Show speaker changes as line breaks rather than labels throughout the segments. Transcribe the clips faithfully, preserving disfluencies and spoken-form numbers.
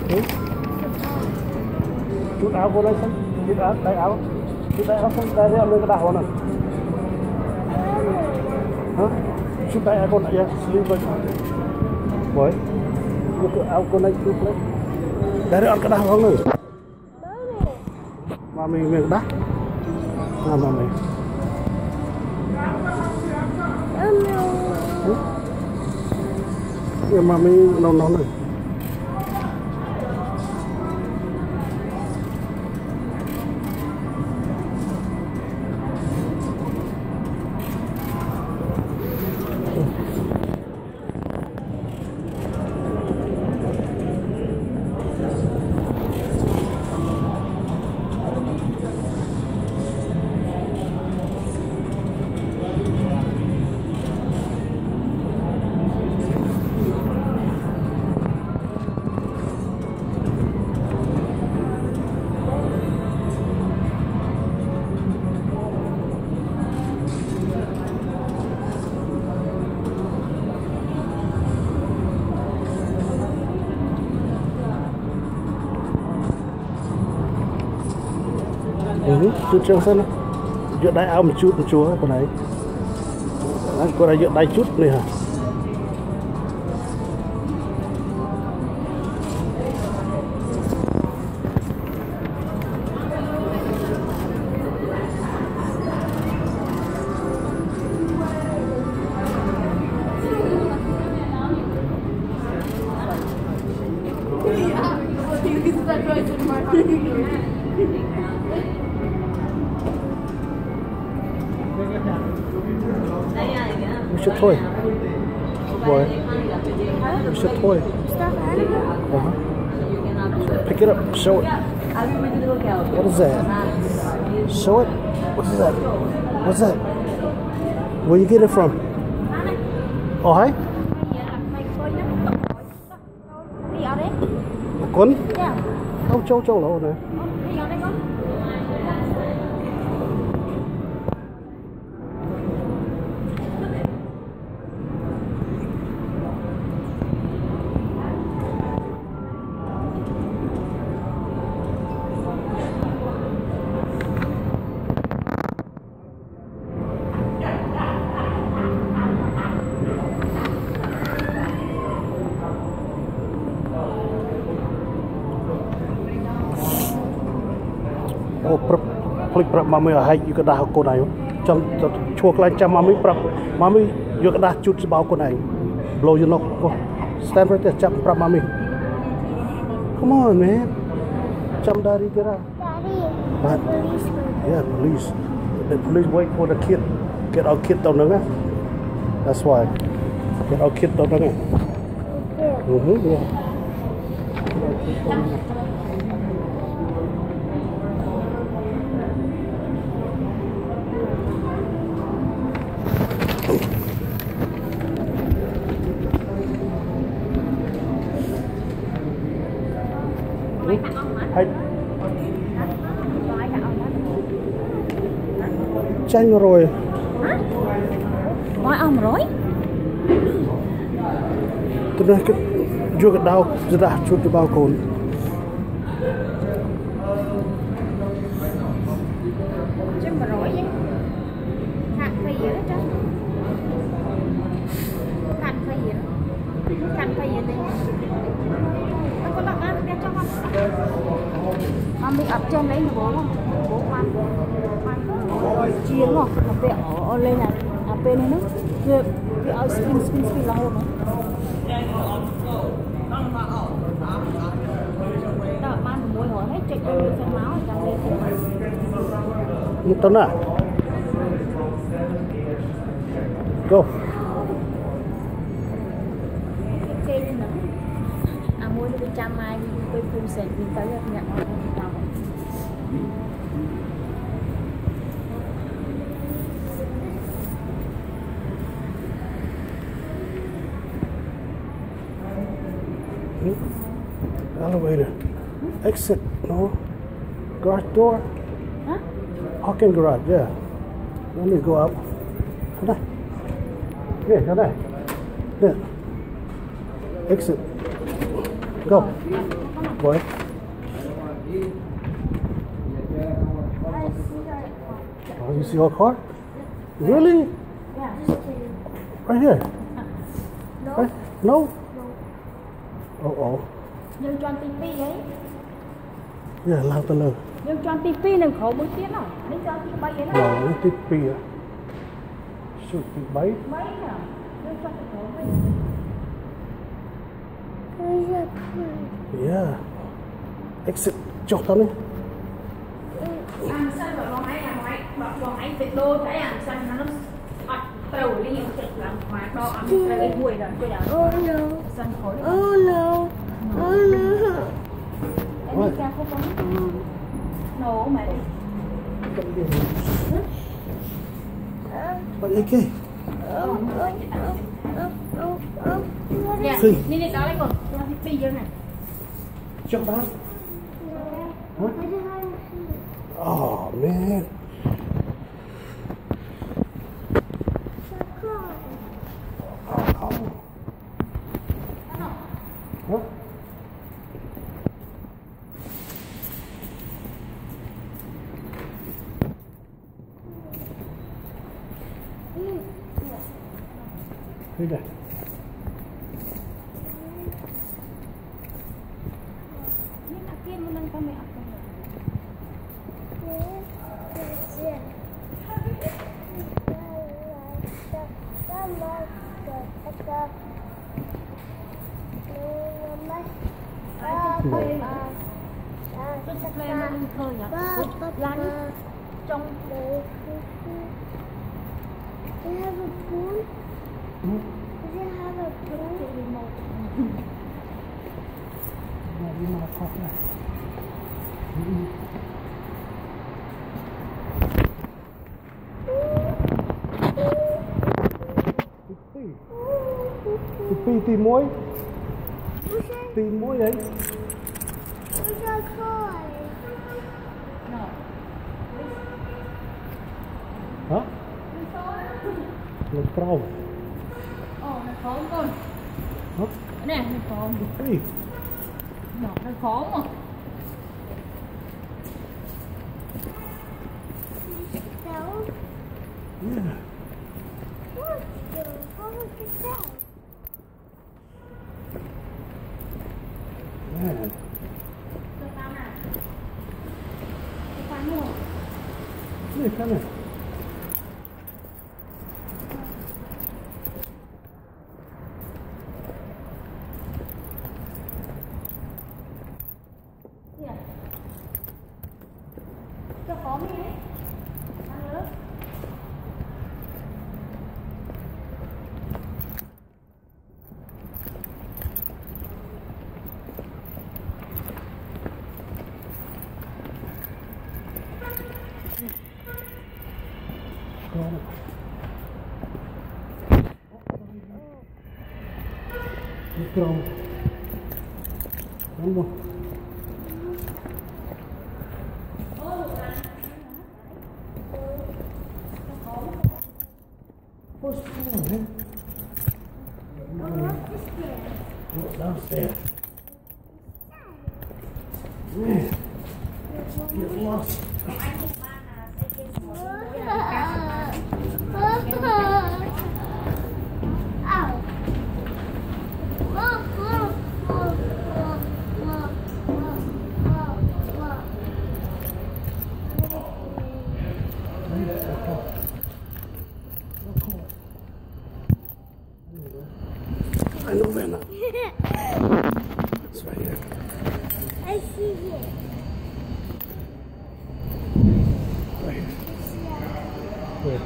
Ừ. Chút áo cô đây xem, chút áo, tay áo, chút tay áo xem, tay áo lên cái đảo này. Hả? Chút tay áo cô này ya, sleeve vậy. Boy, chút áo cô này chút đấy. Dari orang kedah orang ni. Mami mi kedah. Nah mami. Hmm? Ya mami non non ni. Ừ, chút trong sân giữa đáy áo một chút một chúa con này con này giữa đáy chút này hả we should toy boy we should toy uh-huh. Pick it up, show it. What is that? Show it. What is that? What's that? Where you get it from? Oh hi. Con? Không châu châu lỗ này. Oh, pelik perap mami hai you kedah aku nai. Jam chua kelan jam mami perap mami you kedah cut sebau aku nai. Blow you knock. Oh, stand right there, jam perap mami. Come on, man. Jam dari kira. But, yeah, police. The police wait for the kid. Get our kid down there. That's why. Get our kid down there. Mm-hmm, yeah. Hay chanh rồi.
Hả? Gói ong rồi?
Tôi nói cái chưa cái đau rất là chút cái bao cồn.
Chứ mà rồi chứ. Khăn phi vậy đó chứ. Khăn phi vậy đó. Khăn phi vậy đi. Nó có lọc ăn cho con. Con bị ập trên đấy là bố không? Bố khoan. Khoan chiên không? Nó bị ở lên này. À bên này nó. Rồi bị ở spin spin spin là hồn đó. Đó, ban mùi hỏi hết chạy lên xe máu ra lên.
Một tấn à? Go.
Cái cây nữa. À mua được trăm mai với phun sền đi tới nhận vào trong.
Elevator. Exit. No. Garage door.
Huh?
Parking garage. Yeah. Let me go up. Come on. Here, come on. Here. Exit. Go. What? Oh, you see our car? Really?
Yeah, just kidding.
Right here?
No.
Right? No?
No.
Oh oh.
Nhưng cho anh tivi ấy.
Yeah, lao tới lơ.
Nhưng cho anh tivi đừng khổ một tiếng nào. Đến cho anh tivi bay ấy nào.
No, tiếp pi à. Shoot, bị bay.
Mấy nào. Nhưng cho anh khổ mấy.
Yeah. Exit chốt tao đi.
Anh xanh vào con ấy là ngoại. Con ấy tuyệt đô thấy anh xanh nó ọt trầu đi nhiều trực làm hòa đo ăn ra cái bụi rồi tôi đã. Oh no. Xanh khổ. Oh no. Oh no. Em đi ra không có. Nổ mày đi.
Bạn ấy kì.
Dạ, đi đi đó lấy con. Cho nó đi vô này.
Chốt đó. Huh? Oh man. Oh, oh. Huh? Here you go.
Tôi sẽ lên ăn thôi nhỉ? Lăn trong
Do you have a pool?
Hmm?
Does it have a pool?
Yeah, you might have caught that. Mm-hmm. Pi tìm muối. Tìm muối đấy.
Where's our car?
no.
Hả? Nó trâu.
Ồ, nó khó con.
Hả?
Nè, nó khó.
Pi.
Nó nó khó mà.
No.
Yeah.
What? How look at that?
Man.
Cho tao nào. Cho tao mua.
Đây, cái này.
Kìa. Cho khó mi đấy. Ăn nữa.
Trâu. Cái trâu. Đúng không? What's going on, man? What's downstairs? Man, get lost. I know Vanna. It's right here.
I see it.
Right here. Where?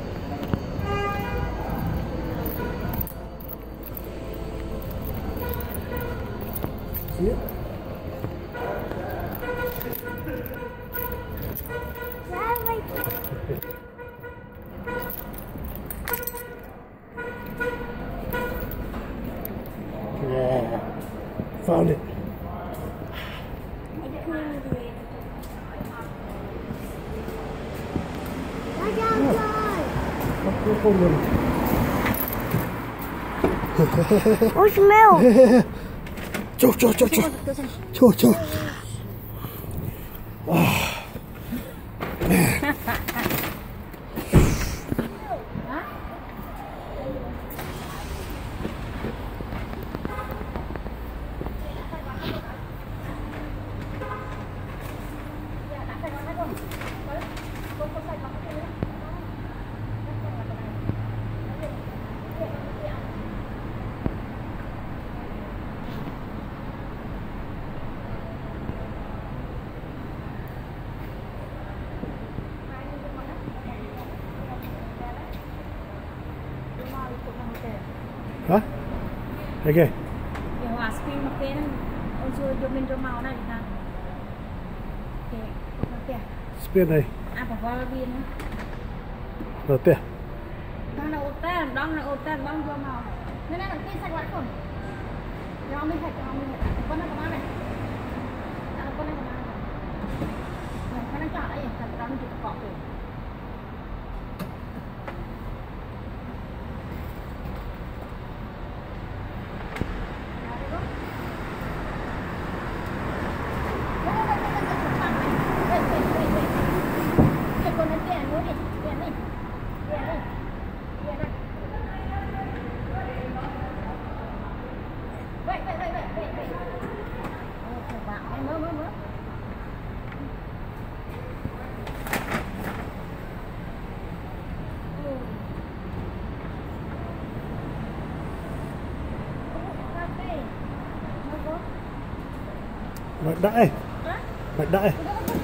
See it?
That right there.
Yeah. Found it.
Look outside.
Look for me.
Oh, smell.
Chô chô chô chô. Chô chô. Hả? Đây kìa.
Cái hòa spin một cái này, ôi trời, cho mình cho màu này nè. Kìa, kìa.
Spin này.
À, phải vào viên nữa.
Rồi tiền.
Đang là ô tên, đang là ô tên, đang cho màu. Nên là cái sạch lại không? Rau mới hệt, rau mới hệt. Con này con này. À, con này con này. Này, con này chọn đấy, thật rau nó chỉ có rồi.
Mày đãi. Mày đãi.